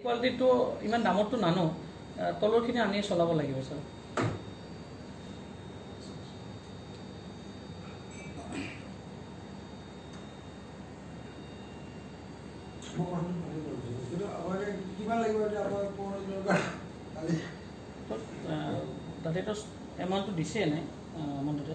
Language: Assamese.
কোৱালিটিটো ইমান দামৰটো নানো, তলৰখিনি আনি চলাব লাগিব ছাৰ। তাতেতো এমাউণ্টটো দিছে নাই এমাউণ্টতে